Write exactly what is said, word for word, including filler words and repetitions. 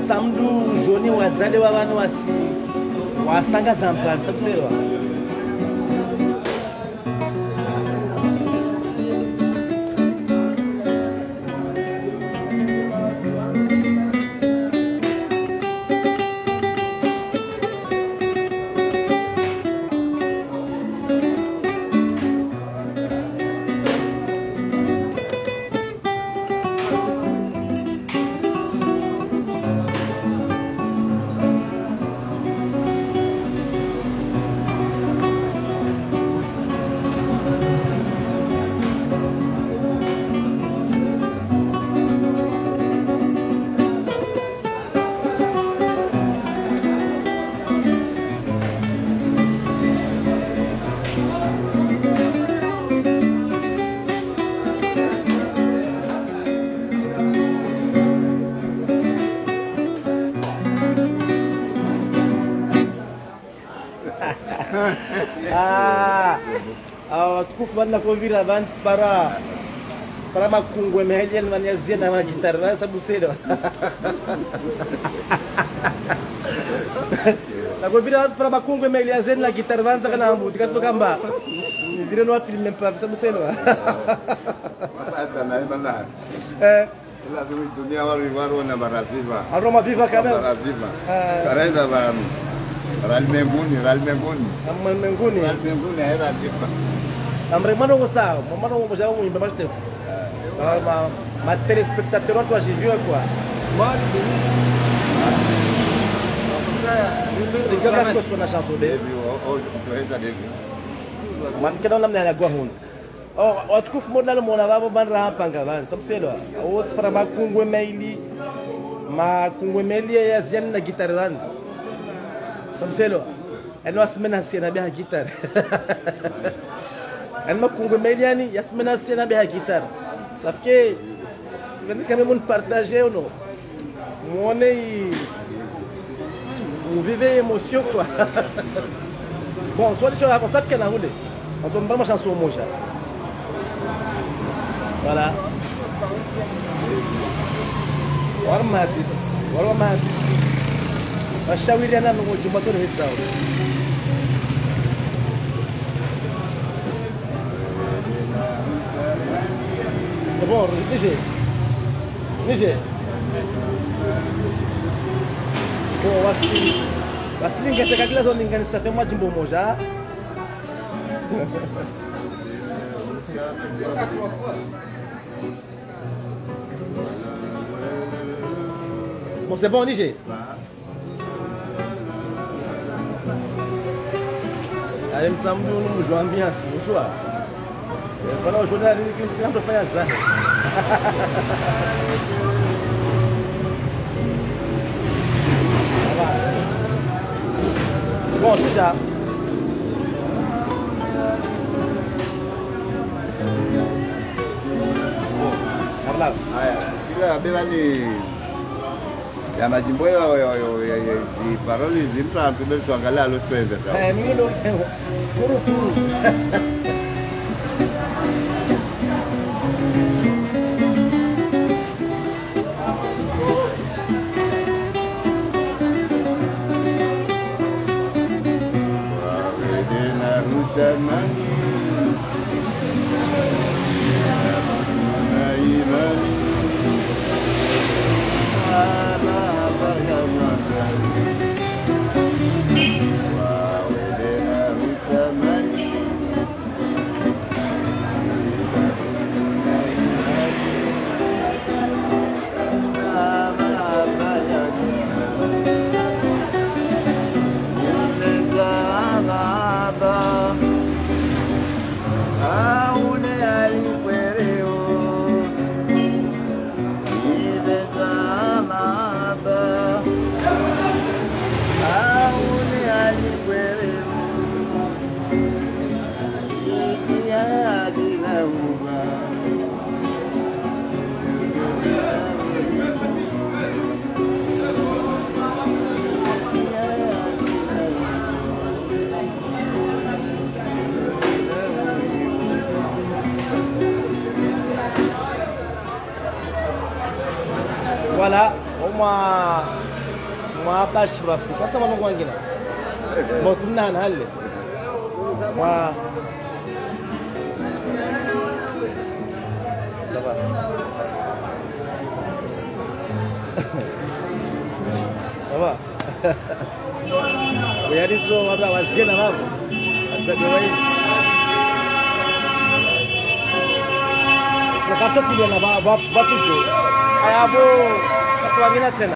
samdu joni wadzale wa vanhu wasi wasangadza mpano sakuserwa Ah, watukufu bana kovira vansi para para makungwe meheli ni wanyazia na magitara na sababu sero. Na kovira vansi para makungwe meheli azia na gitara vansa kana ambuti kasi kamba. Ni vile no film mpaka sababu sero. Hata na ndio. Eh la dunia wale waro na maraviva. Aroma viva kama. Maraviva. Karaenda ba Ralmenguni, Ralmenguni. Ralmenguni. Ralmenguni era tipo. Amre mano gostava, mano já um imba mais tempo. Ma ma telespectateur toi j'ai vu quoi. Moi il y a quelque chose na chanson dele. Mas que não namna na guahun. Oh, watukufu modna no mona babo ban rampa ngavan, sabselo. Outros para makungwe maili. Makungwe maili ya ziana na gitaran. Samselo, eno asmena sina biha gitar. Eno kungo meliani yasmena sina biha gitar. Sauf que si vous quand même partager ou non. On est on vivait émotion quoi. Bon, soit les choses comme ça que na roule. On tombe pas ma chanson moja. Voilà. Warmatis, warmatis. Washawiriana no Jumatoro hitsao. C'est bon, Niger. Niger. Bon, wasi. Wasi ningetaka kila zone ninganisa fema jimbo moja. Bon, c'est bon, Niger. Aí me chamam de um João Bianci, um João. Quando eu jogo ali, que não foi azar. Bom, já. Bom, lá. Ah, siga bila ni ya majimbo yo yo yo di paroli zimtra mpilo tuangalia lo twende sawa. Eh, mimi ndo kuru kuru. Voilà, au moins ما باش رافي بس ما نقول عندنا موسمنا هنهل ما سبا سبا ويعني تو ما بقى وزينا ما بقى أتذكرين نكتب كده na ba ba ba tujo ayabo kwa mina tena